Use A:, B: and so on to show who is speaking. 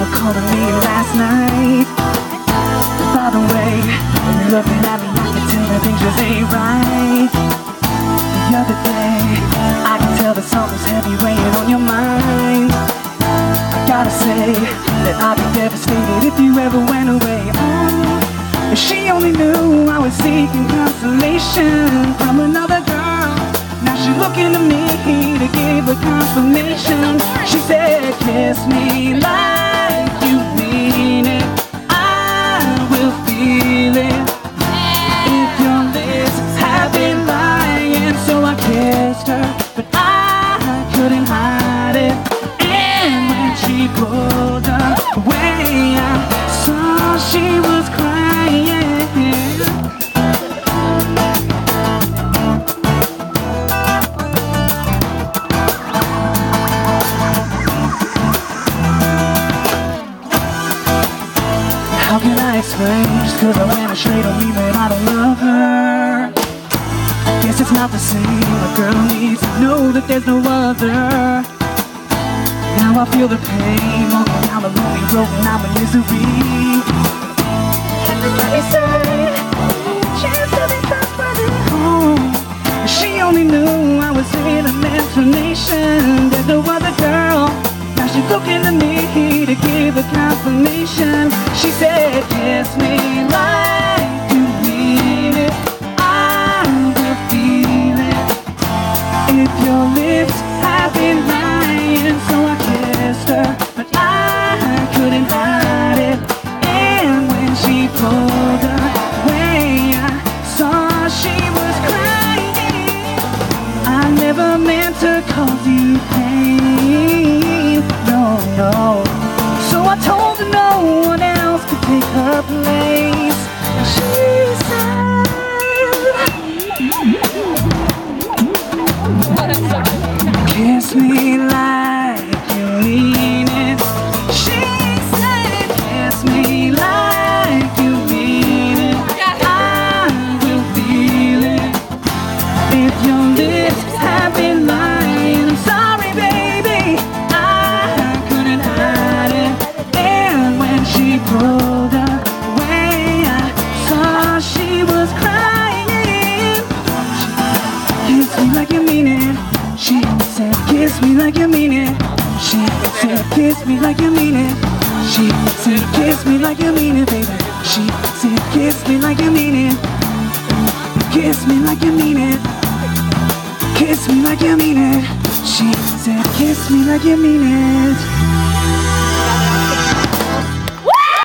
A: were calling me last night. By the way, when you're looking at me, I can tell that things just ain't right. The other day, I can tell that something's heavy weighing on your mind. I gotta say that I'd be devastated if you ever went away. If she only knew I was seeking consolation from another girl. Now she's looking to me to give her confirmation. She said, kiss me like you mean it, I will feel it. If your lips have been lying. So I kissed her, but I couldn't hide it. And when she pulled away, I saw she was crying. How can I explain? Just cause I went astray don't mean that I don't love her. Guess it's not the same. A girl needs to know that there's no other. Now I feel the pain, walking down the lonely road and I'm in misery. Everybody say, chance to be trustworthy. If she only knew I was in an explanation. There's no other girl. Now she's looking to me to give a confirmation. She said, kiss me like you mean it, I will feel it. If your lips have been lying. So I kissed her, but I couldn't hide it. And when she pulled away, I saw she was crying. I never meant to cause you pain, no, no. So I told her no one else could take her place. She said, kiss me like you mean it. She said, kiss me like you mean it, I will feel it. If your lips have been lying. I'm sorry baby, I couldn't hide it. And when she pulled away, I saw she was crying. Kiss me like you mean it. She said, kiss me like you mean it. She said, kiss me like you mean it. She said, kiss me like you mean it, baby. She said, kiss me like you mean it. Kiss me like you mean it. Kiss me like you mean it. She said, kiss me like you mean it.